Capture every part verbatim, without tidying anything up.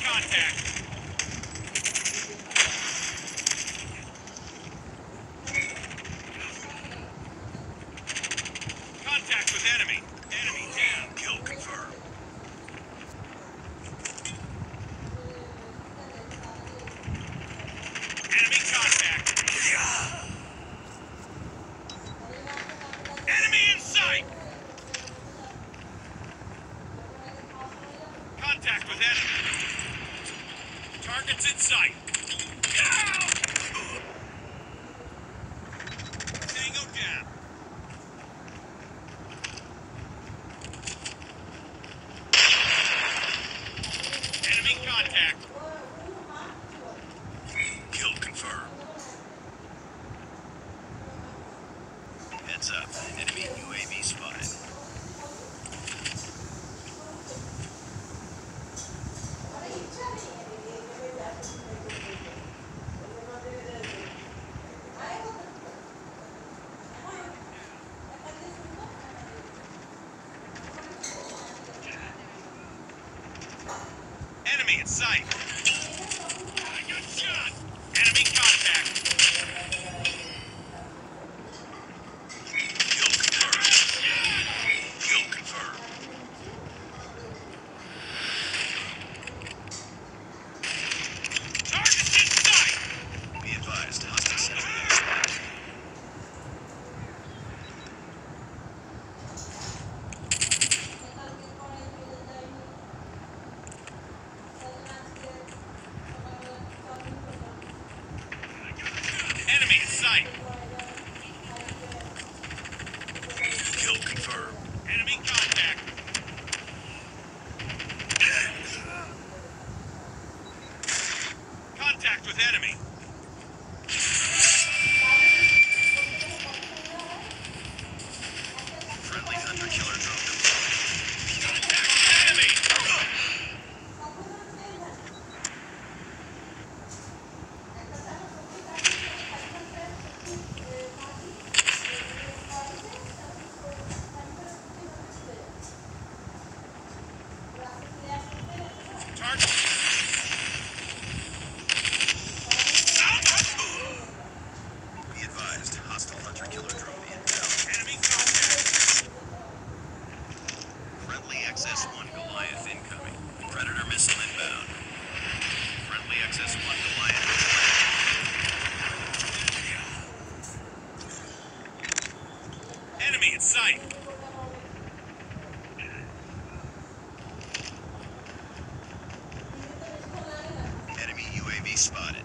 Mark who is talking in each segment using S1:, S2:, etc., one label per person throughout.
S1: contact. Contact with enemy. Enemy down. Kill confirmed. Enemy contact. Enemy in sight. Contact with enemy. Targets in sight. Tango down. Enemy contact. Kill confirmed. Heads up. Enemy U A V spotted. Enemy in sight. I got shot. Enemy contact. Kill confirmed. Kill confirmed. Targets in sight. Be advised, hostile sentry spotted. Enemy in sight. Kill confirmed. Enemy contact. Contact with enemy. Friendly hunter killer drone. Contact with enemy. Target. Be advised, hostile hunter killer drone inbound. Enemy contact. Friendly X S one Goliath incoming. Predator missile inbound. Friendly X S one Goliath inbound. Enemy in sight. Enemy U A V spotted.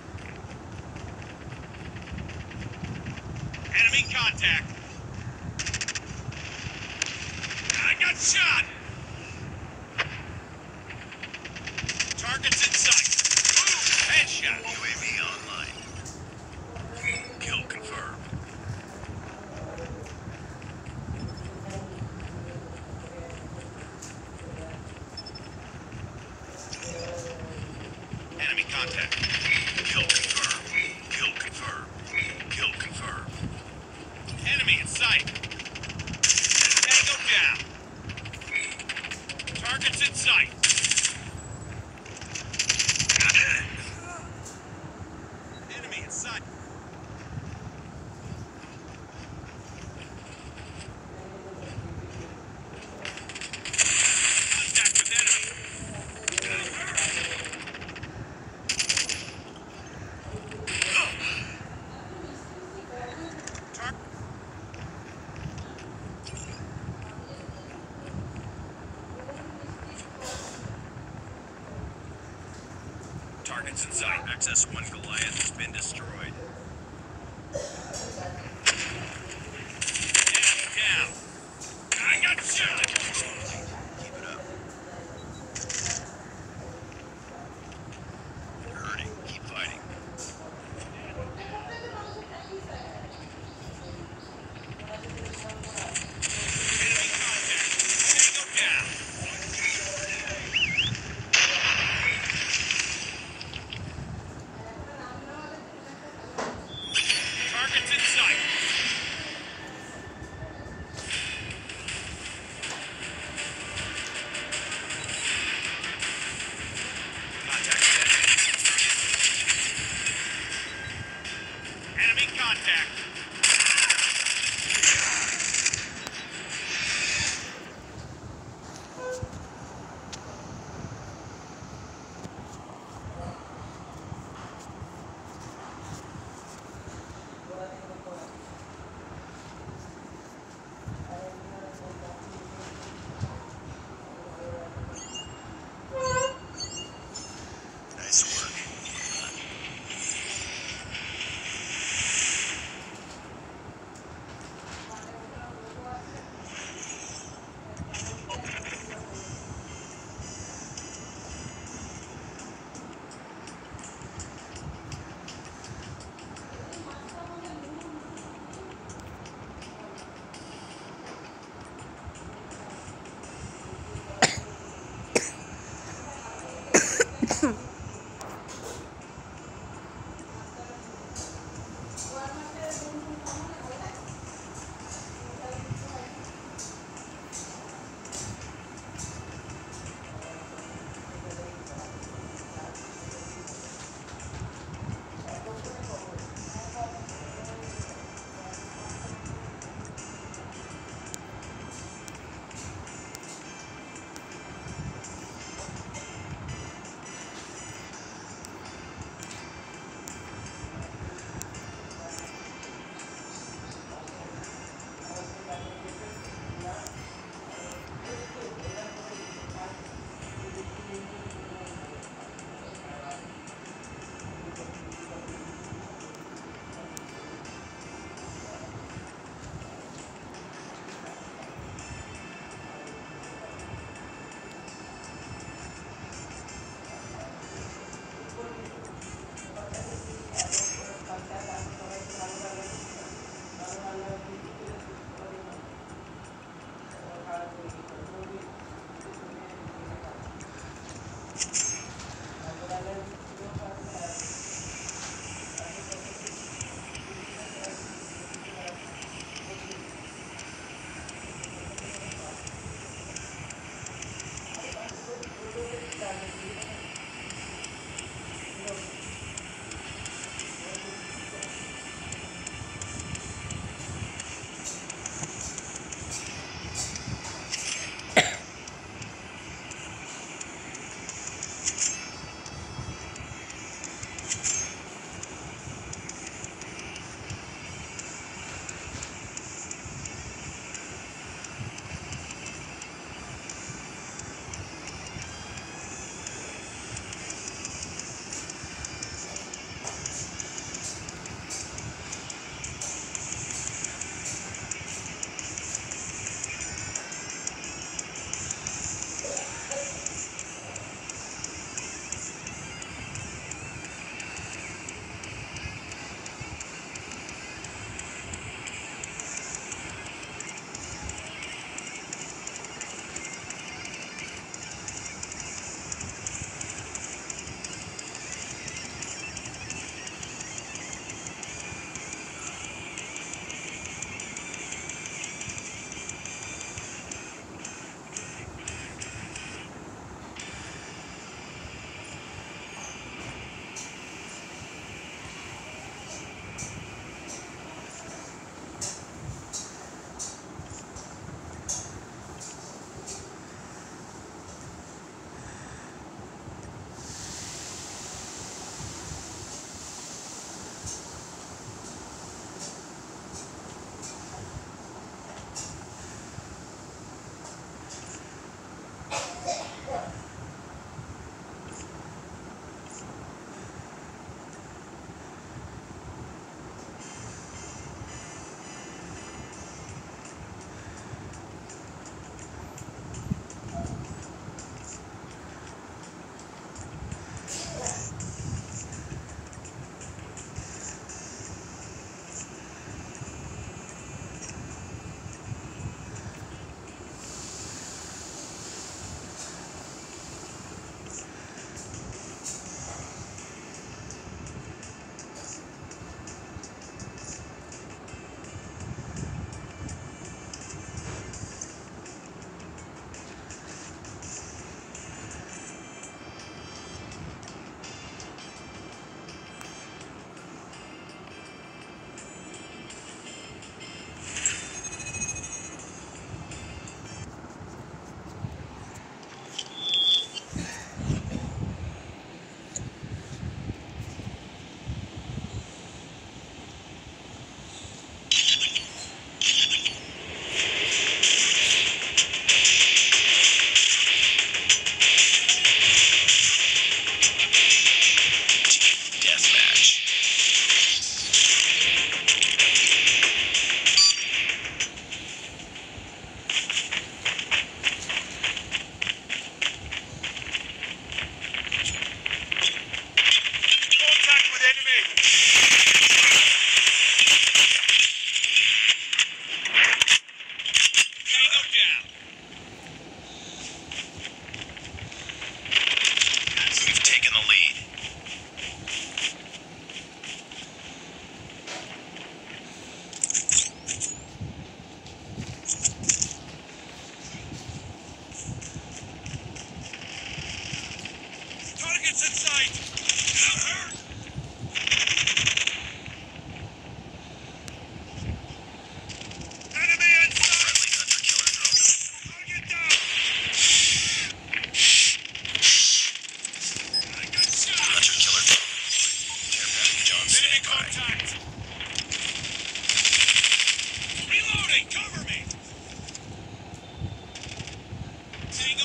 S1: Enemy contact. I got shot. Targets in sight. Boom. Headshot. U A V online. Kill confirmed. Enemy contact. Kill confirmed. Kill confirmed. Kill confirmed. Enemy in sight. Tango down. Targets in sight. Enemy in sight. Contact with enemy. Tar- Targets in sight. X S one Goliath has been destroyed. Enemy down. I got shot. Keep it up. You're hurting. Keep fighting. Enemy contact. Tango down.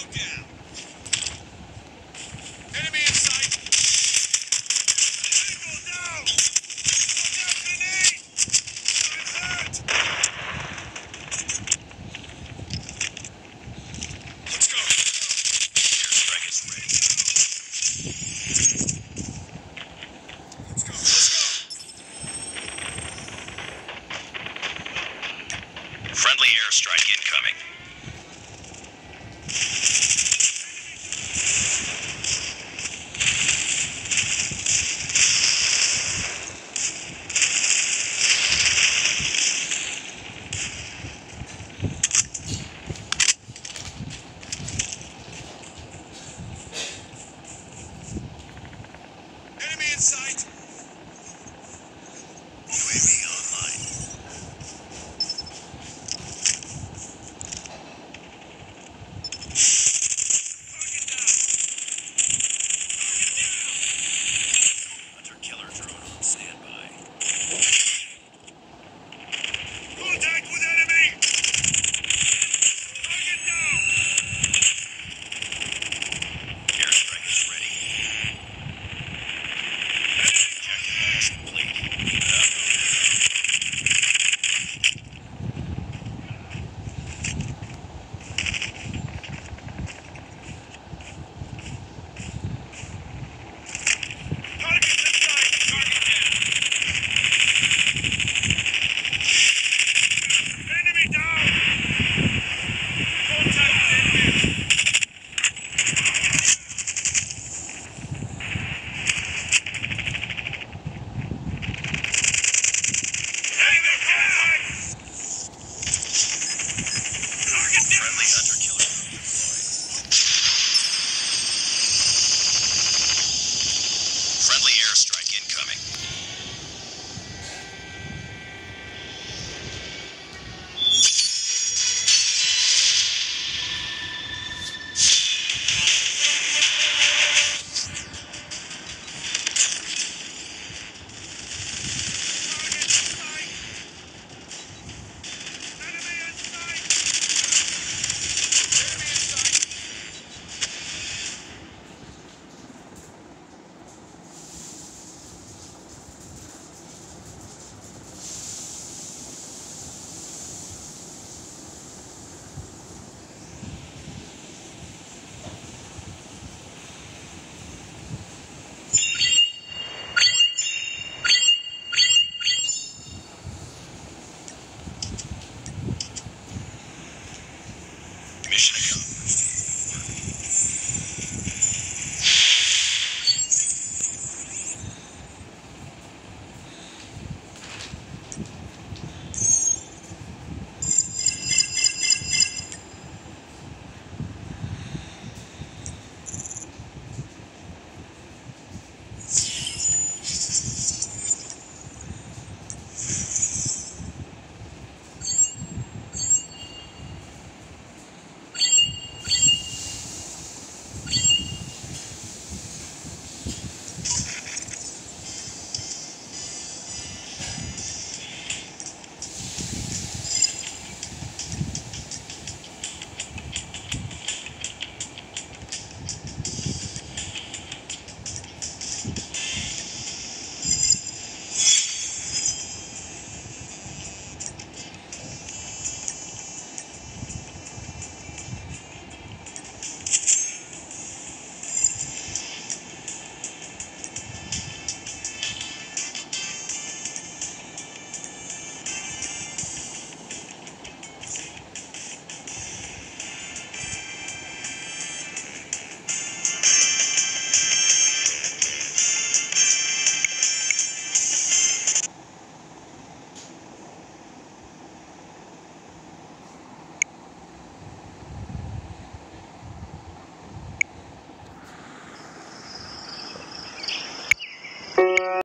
S1: down. Enemy in sight. Eagle down. Look out, grenade. It's hurt. Let's go. Airstrike is ready. Let's go. Let's go. Friendly airstrike incoming. Enemy in sight. U A V online. Target down. Target down. Hunter killer drone on standby. Contact with enemy. Target down. Airstrike is ready. Objective is complete. Keep it up. Target in sight. Target down. Enemy down. Contact with enemy. Enemy down. Target down. Friendly hunter killer drone deployed. Friendly airstrike incoming. Target in sight. Enemy in sight. Enemy in sight. Mission accomplished.